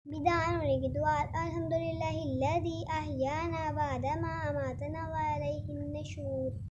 बिदान और एक दुआ अल्हम्दुलिल्लाहिल्लज़ी अहयाना बअदा मा